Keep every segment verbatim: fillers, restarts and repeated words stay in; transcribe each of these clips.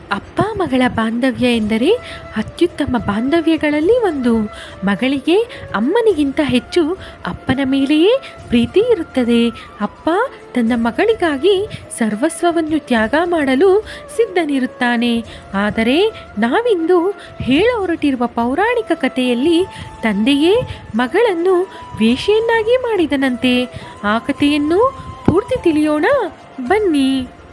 ಅಪ್ಪ ಮಗಳ ಬಾಂಧವ್ಯ ಎಂದರೆ ಅತ್ಯುತ್ತಮ ಬಾಂಧವ್ಯಗಳಲ್ಲಿ ಒಂದು. ಮಗಳಿಗೆ ಅಮ್ಮನಿಗಿಂತ ಹೆಚ್ಚು ಅಪ್ಪನ ಮೇಲೆಯೇ ಪ್ರೀತಿ ಇರುತ್ತದೆ. ಅಪ್ಪ ತನ್ನ ಮಗಳಿಗಾಗಿ ಸರ್ವಸ್ವವನ್ನು ತ್ಯಾಗ ಮಾಡಲು ಸಿದ್ಧನಿರುತ್ತಾನೆ. ಆದರೆ ನಾವಿಂದು ಹೇಳ ಹೊರಟಿರುವ ಪೌರಾಣಿಕ ಕಥೆಯಲ್ಲಿ ತಂದೆಯೇ ಮಗಳನ್ನು ವೇಶ್ಯೆಯನ್ನಾಗಿ ಮಾಡಿದನಂತೆ. ಆ ಕಥೆಯನ್ನು ಪೂರ್ತಿ ತಿಳಿಯೋಣ ಬನ್ನಿ.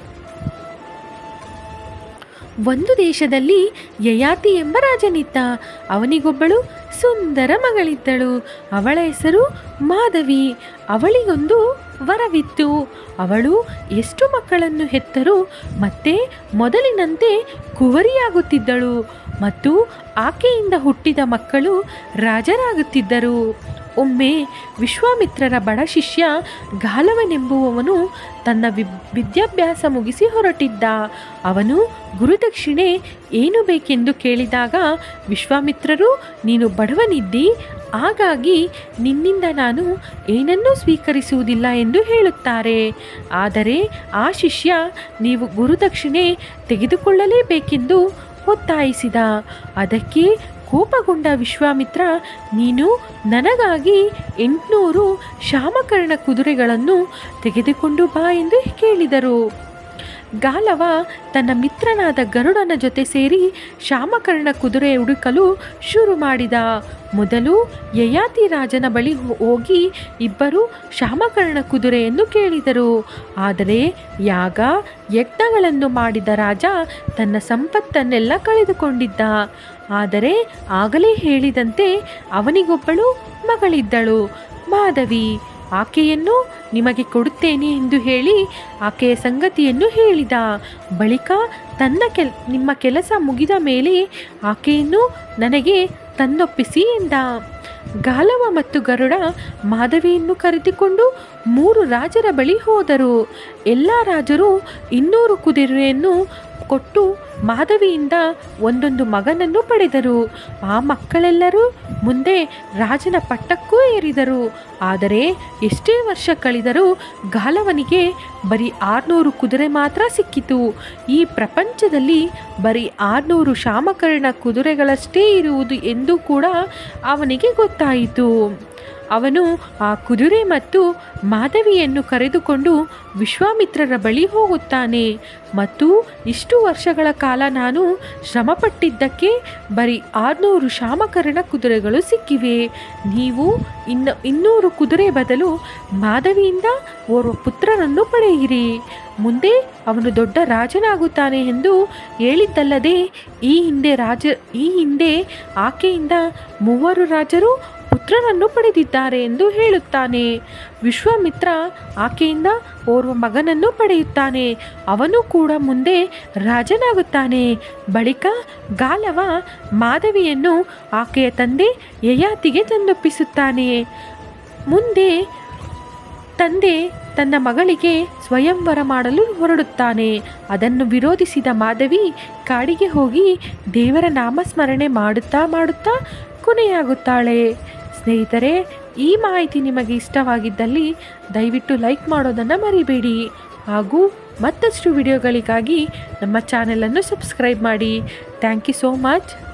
ಒಂದು ದೇಶದಲ್ಲಿ ಯಯಾತಿ ಎಂಬ ರಾಜನಿದ್ದ. ಅವನಿಗೊಬ್ಬಳು ಸುಂದರ ಮಗಳಿದ್ದಳು. ಅವಳ ಹೆಸರು ಮಾಧವಿ. ಅವಳಿಗೊಂದು ವರವಿತ್ತು. ಅವಳು ಎಷ್ಟು ಮಕ್ಕಳನ್ನು ಹೆತ್ತರೂ ಮತ್ತೆ ಮೊದಲಿನಂತೆ ಕುವರಿಯಾಗುತ್ತಿದ್ದಳು ಮತ್ತು ಆಕೆಯಿಂದ ಹುಟ್ಟಿದ ಮಕ್ಕಳು ರಾಜರಾಗುತ್ತಿದ್ದರು. ಒಮ್ಮೆ ವಿಶ್ವಾಮಿತ್ರರ ಬಡ ಶಿಷ್ಯ ಗಾಲವನೆಂಬುವವನು ತನ್ನ ವಿ ವಿದ್ಯಾಭ್ಯಾಸ ಮುಗಿಸಿ ಹೊರಟಿದ್ದ. ಅವನು ಗುರುದಕ್ಷಿಣೆ ಏನು ಬೇಕೆಂದು ಕೇಳಿದಾಗ ವಿಶ್ವಾಮಿತ್ರರು, ನೀನು ಬಡವನಿದ್ದಿ, ಹಾಗಾಗಿ ನಿನ್ನಿಂದ ನಾನು ಏನನ್ನೂ ಸ್ವೀಕರಿಸುವುದಿಲ್ಲ ಎಂದು ಹೇಳುತ್ತಾರೆ. ಆದರೆ ಆ ಶಿಷ್ಯ ನೀವು ಗುರುದಕ್ಷಿಣೆ ತೆಗೆದುಕೊಳ್ಳಲೇಬೇಕೆಂದು ಒತ್ತಾಯಿಸಿದ. ಅದಕ್ಕೆ ಕೋಪಗೊಂಡ ವಿಶ್ವಾಮಿತ್ರ, ನೀನು ನನಗಾಗಿ ಎಂಟುನೂರು ಶಾಮಕರ್ಣ ಕುದುರೆಗಳನ್ನು ತೆಗೆದುಕೊಂಡು ಬಾ ಎಂದು ಕೇಳಿದರು. ಗಾಲವ ತನ್ನ ಮಿತ್ರನಾದ ಗರುಡನ ಜೊತೆ ಸೇರಿ ಶಾಮಕರ್ಣ ಕುದುರೆ ಹುಡುಕಲು ಶುರು ಮಾಡಿದ. ಮೊದಲು ಯಯಾತಿ ರಾಜನ ಬಳಿ ಹೋಗಿ ಇಬ್ಬರು ಶಾಮಕರ್ಣ ಕುದುರೆಯನ್ನು ಕೇಳಿದರು. ಆದರೆ ಯಾಗ ಯಜ್ಞಗಳನ್ನು ಮಾಡಿದ ರಾಜ ತನ್ನ ಸಂಪತ್ತನ್ನೆಲ್ಲ ಕಳೆದುಕೊಂಡಿದ್ದ. ಆದರೆ ಆಗಲೇ ಹೇಳಿದಂತೆ ಅವನಿಗೊಬ್ಬಳು ಮಗಳಿದ್ದಳು, ಮಾಧವಿ. ಆಕೆಯನ್ನು ನಿಮಗೆ ಕೊಡುತ್ತೇನೆ ಎಂದು ಹೇಳಿ ಆಕೆಯ ಸಂಗತಿಯನ್ನು ಹೇಳಿದ. ಬಳಿಕ ತನ್ನ ಕೆಲ್ ನಿಮ್ಮ ಕೆಲಸ ಮುಗಿದ ಮೇಲೆ ಆಕೆಯನ್ನು ನನಗೆ ತನ್ನೊಪ್ಪಿಸಿ ಎಂದ. ಗಾಲವ ಮತ್ತು ಗರುಡ ಮಾಧವಿಯನ್ನು ಕರೆದುಕೊಂಡು ಮೂರು ರಾಜರ ಬಳಿ ಹೋದರು. ಎಲ್ಲ ರಾಜರು ಇನ್ನೂರು ಕುದುರೆಯನ್ನು ಕೊಟ್ಟು ಮಾಧವಿಯಿಂದ ಒಂದೊಂದು ಮಗನನ್ನು ಪಡೆದರು. ಆ ಮಕ್ಕಳೆಲ್ಲರೂ ಮುಂದೆ ರಾಜನ ಪಟ್ಟಕ್ಕೂ ಏರಿದರು. ಆದರೆ ಎಷ್ಟೇ ವರ್ಷ ಕಳೆದರೂ ಗಾಲವನಿಗೆ ಬರೀ ಆರುನೂರು ಕುದುರೆ ಮಾತ್ರ ಸಿಕ್ಕಿತು. ಈ ಪ್ರಪಂಚದಲ್ಲಿ ಬರೀ ಆರುನೂರು ಶಾಮಕರ್ಣ ಕುದುರೆಗಳಷ್ಟೇ ಇರುವುದು ಎಂದು ಕೂಡ ಅವನಿಗೆ ಗೊತ್ತಾಯಿತು. ಅವನು ಆ ಕುದುರೆ ಮತ್ತು ಮಾಧವಿಯನ್ನು ಕರೆದುಕೊಂಡು ವಿಶ್ವಾಮಿತ್ರರ ಬಳಿ ಹೋಗುತ್ತಾನೆ. ಮತ್ತು ಇಷ್ಟು ವರ್ಷಗಳ ಕಾಲ ನಾನು ಶ್ರಮಪಟ್ಟಿದ್ದಕ್ಕೆ ಬರೀ ಆರುನೂರು ಶಾಮಕರ್ಣ ಕುದುರೆಗಳು ಸಿಕ್ಕಿವೆ. ನೀವು ಇನ್ನು ಇನ್ನೂರು ಕುದುರೆ ಬದಲು ಮಾಧವಿಯಿಂದ ಓರ್ವ ಪುತ್ರನನ್ನು ಪಡೆಯಿರಿ. ಮುಂದೆ ಅವನು ದೊಡ್ಡ ರಾಜನಾಗುತ್ತಾನೆ ಎಂದು ಹೇಳಿದ್ದಲ್ಲದೆ ಈ ಹಿಂದೆ ರಾಜ ಈ ಹಿಂದೆ ಆಕೆಯಿಂದ ಮೂವರು ರಾಜರು ಪುತ್ರನನ್ನು ಪಡೆದಿದ್ದಾರೆ ಎಂದು ಹೇಳುತ್ತಾನೆ. ವಿಶ್ವಾಮಿತ್ರ ಆಕೆಯಿಂದ ಓರ್ವ ಮಗನನ್ನು ಪಡೆಯುತ್ತಾನೆ. ಅವನು ಕೂಡ ಮುಂದೆ ರಾಜನಾಗುತ್ತಾನೆ. ಬಳಿಕ ಗಾಲವ ಮಾಧವಿಯನ್ನು ಆಕೆಯ ತಂದೆ ಯಯಾತಿಗೆ ತಂದೊಪ್ಪಿಸುತ್ತಾನೆ. ಮುಂದೆ ತಂದೆ ತನ್ನ ಮಗಳಿಗೆ ಸ್ವಯಂವರ ಮಾಡಲು ಹೊರಡುತ್ತಾನೆ. ಅದನ್ನು ವಿರೋಧಿಸಿದ ಮಾಧವಿ ಕಾಡಿಗೆ ಹೋಗಿ ದೇವರ ನಾಮಸ್ಮರಣೆ ಮಾಡುತ್ತಾ ಮಾಡುತ್ತಾ ಕೊನೆಯಾಗುತ್ತಾಳೆ. ಸ್ನೇಹಿತರೆ, ಈ ಮಾಹಿತಿ ನಿಮಗೆ ಇಷ್ಟವಾಗಿದ್ದಲ್ಲಿ ದಯವಿಟ್ಟು ಲೈಕ್ ಮಾಡೋದನ್ನು ಮರಿಬೇಡಿ. ಹಾಗೂ ಮತ್ತಷ್ಟು ವಿಡಿಯೋಗಳಿಗಾಗಿ ನಮ್ಮ ಚಾನೆಲನ್ನು ಸಬ್ಸ್ಕ್ರೈಬ್ ಮಾಡಿ. Thank you so much.